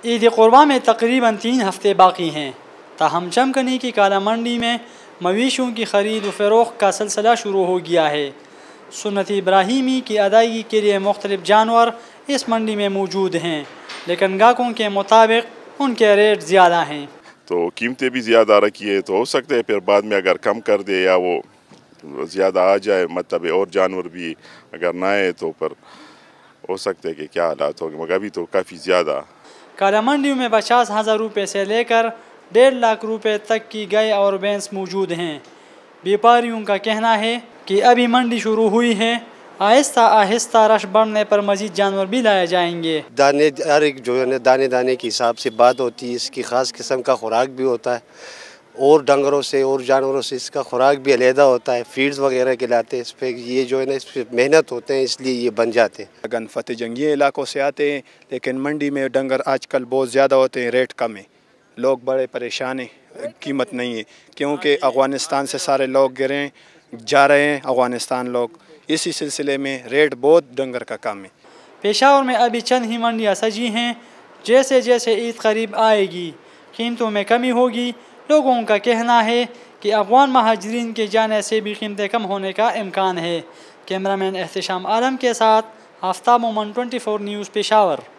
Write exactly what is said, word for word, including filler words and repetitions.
عید قربان میں تقریباً تین ہفتے باقی ہیں، تاہم چمکنی کی کالا منڈی میں مویشیوں کی خرید و فروخت کا سلسلہ شروع ہو گیا ہے۔ سنت ابراہیمی کی ادائیگی کے لیے مختلف جانور اس منڈی میں موجود ہیں، لیکن گاہکوں کے مطابق ان کے ریٹ زیادہ ہیں۔ تو قیمتیں بھی زیادہ رکھی ہے، تو ہو سکتا ہے پھر بعد میں اگر کم کر دے یا وہ زیادہ آ جائے، مطلب اور جانور بھی اگر نہ آئے تو پھر ہو سکتا ہے کہ کیا حالات ہوگے، مگر ابھی تو کافی زیادہ۔ کالا منڈیوں میں پچاس ہزار روپے سے لے کر ڈیڑھ لاکھ روپے تک کی گائے اور بھینس موجود ہیں۔ بیپاریوں کا کہنا ہے کہ ابھی منڈی شروع ہوئی ہے، آہستہ آہستہ رش بڑھنے پر مزید جانور بھی لائے جائیں گے۔ دانے ہر ایک جو ہے دانے دانے کے حساب سے بات ہوتی ہے، اس کی خاص قسم کا خوراک بھی ہوتا ہے، اور ڈنگروں سے اور جانوروں سے اس کا خوراک بھی علیحدہ ہوتا ہے، فیڈز وغیرہ کھلاتے ہیں اس پہ، یہ جو ہے نا اس پہ محنت ہوتے ہیں، اس لیے یہ بن جاتے ہیں۔ گن فتح جنگی علاقوں سے آتے ہیں، لیکن منڈی میں ڈنگر آج کل بہت زیادہ ہوتے ہیں، ریٹ کم ہے، لوگ بڑے پریشان ہیں، قیمت نہیں ہے، کیونکہ افغانستان سے سارے لوگ گرے جا رہے ہیں افغانستان لوگ، اسی سلسلے میں ریٹ بہت ڈنگر کا کم ہے۔ پشاور میں ابھی چند ہی منڈیاں سجی ہیں، جیسے جیسے عید قریب آئے گی قیمتوں میں کمی ہوگی۔ لوگوں کا کہنا ہے کہ افغان مہاجرین کے جانے سے بھی قیمتیں کم ہونے کا امکان ہے۔ کیمرہ مین احتشام عالم کے ساتھ آفتاب مومن، ٹوئنٹی فور نیوز، پشاور۔